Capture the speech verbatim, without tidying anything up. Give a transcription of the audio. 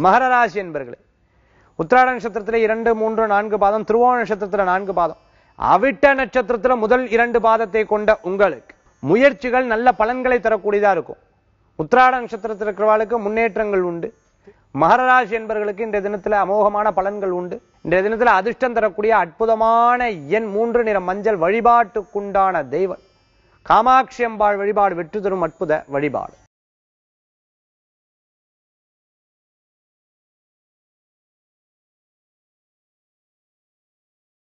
மகர ராசி என்பர்களே, உத்திராட நட்சத்திரத்துல இரண்டு மூன்று நான்கு பாதம், திருவோண நட்சத்திரத்துல நான்கு பாதம், அவிட்ட நட்சத்திரத்துல முதல் இரண்டு பாதத்தை கொண்ட உங்களுக்கு முயற்சிகள் நல்ல பலன்களை தரக்கூடியதா இருக்கும். உத்திராட நட்சத்திரத்தில் இருக்கிறவர்களுக்கு முன்னேற்றங்கள் உண்டு. மகர ராசி என்பவர்களுக்கு இன்றைய தினத்துல அமோகமான பலன்கள் உண்டு. இன்றைய தினத்துல அதிர்ஷ்டம் தரக்கூடிய அற்புதமான எண் மூன்று நிற மஞ்சள். வழிபாட்டுக்குண்டான தெய்வம் காமாட்சி அம்பாள் வழிபாடு வெற்றி தரும் அற்புத வழிபாடு.